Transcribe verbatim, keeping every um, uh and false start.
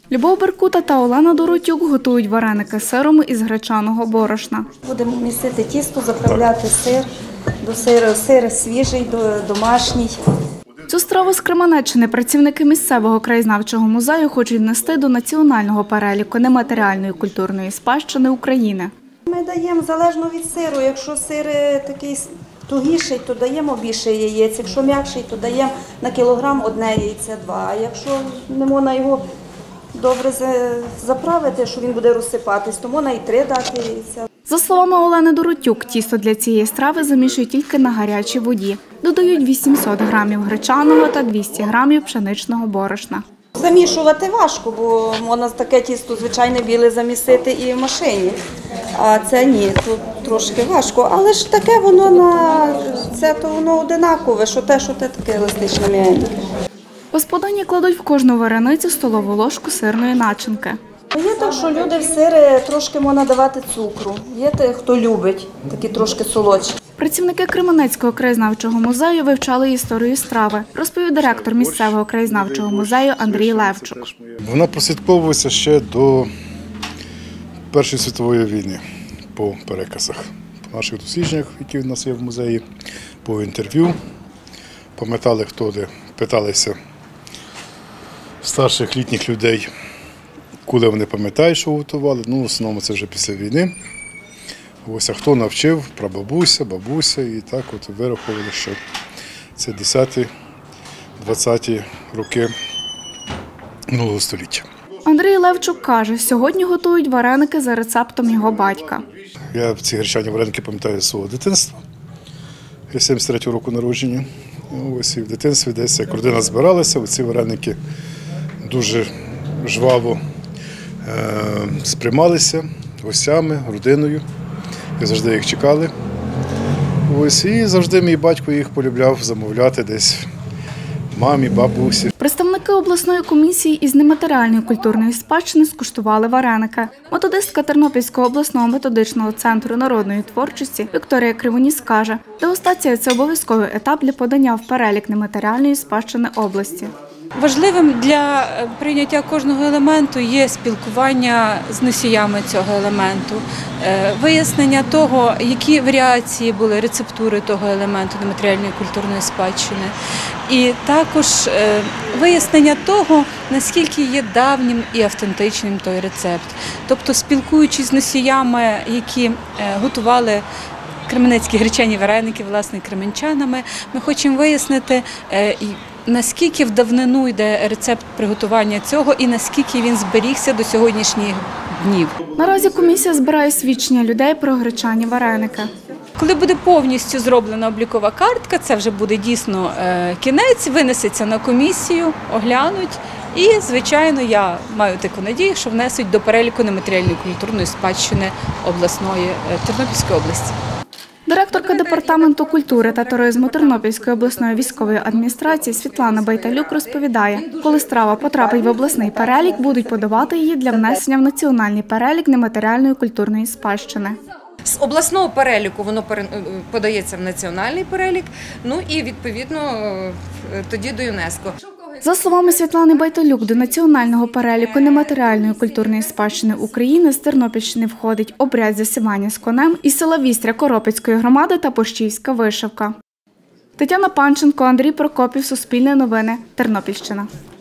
Любов Беркута та Олена Доротюк готують вареники з сиром із гречаного борошна. Будемо місити тісто, заправляти сир, до сиру, сир свіжий, домашній. Цю страву з Кременеччини працівники місцевого краєзнавчого музею хочуть внести до національного переліку нематеріальної культурної спадщини України. Ми даємо залежно від сиру. Якщо сир такий тугіший, то даємо більше яєць. Якщо м'якший, то даємо на кілограм одне яйце, два. А якщо не можна його добре заправити, що він буде розсипатись, то можна і три дати яйця. За словами Олени Доротюк, тісто для цієї страви замішують тільки на гарячій воді. Додають вісімсот грамів гречаного та двісті грамів пшеничного борошна. Замішувати важко, бо можна таке тісто звичайне біле замісити і в машині. А це ні, тут трошки важко. Але ж таке воно на це то воно одинакове, що те, що те таке еластичне м'яке. Господині кладуть в кожну вареницю столову ложку сирної начинки. Є так, що люди в сири трошки можна давати цукру. Є те, хто любить, такі трошки солодші. Працівники Кременецького краєзнавчого музею вивчали історію страви, розповів директор місцевого краєзнавчого музею Андрій Левчук. Вона прослідковується ще до Першої світової війни по переказах, по наших дослідженнях, які в нас є в музеї, по інтерв'ю. Пам'ятали, хто де, питалися старших літніх людей, коли вони пам'ятають, що готували. Ну, в основному це вже після війни. Ось, а хто навчив, прабабуся, бабуся, і так от вирахували, що це десяті-двадцяті роки минулого століття. Андрій Левчук каже, сьогодні готують вареники за рецептом його батька. Я ці гречані вареники пам'ятаю з свого дитинства. Я сімдесят третього року народження. Ось і в дитинстві десь як родина збиралася, ці вареники дуже жваво е сприймалися гостями, родиною. І завжди їх чекали. Ось, і завжди мій батько їх полюбляв замовляти десь мамі, бабусі. Представники обласної комісії із нематеріальної культурної спадщини скуштували вареники. Методистка Тернопільського обласного методичного центру народної творчості Вікторія Кривоніс каже, дегустація – це обов'язковий етап для подання в перелік нематеріальної спадщини області. Важливим для прийняття кожного елементу є спілкування з носіями цього елементу, вияснення того, які варіації були рецептури того елементу нематеріальної культурної спадщини, і також вияснення того, наскільки є давнім і автентичним той рецепт. Тобто, спілкуючись з носіями, які готували кременецькі гречані вареники, власне, кременчанами, ми хочемо вияснити, наскільки в давнину йде рецепт приготування цього і наскільки він зберігся до сьогоднішніх днів. Наразі комісія збирає свідчення людей про гречані вареники. Коли буде повністю зроблена облікова картка, це вже буде дійсно кінець, винесеться на комісію, оглянуть і, звичайно, я маю таку надію, що внесуть до переліку нематеріальної культурної спадщини обласної Тернопільської області. Директорка департаменту культури та туризму Тернопільської обласної військової адміністрації Світлана Байталюк розповідає, коли страва потрапить в обласний перелік, будуть подавати її для внесення в національний перелік нематеріальної культурної спадщини. З обласного переліку воно подається в національний перелік, ну і відповідно тоді до ЮНЕСКО. За словами Світлани Байталюк, до національного переліку нематеріальної культурної спадщини України з Тернопільщини входить обряд засівання з конем із села Вістря Коропецької громади та Пощівська вишивка. Тетяна Панченко, Андрій Прокопів, Суспільне новини, Тернопільщина.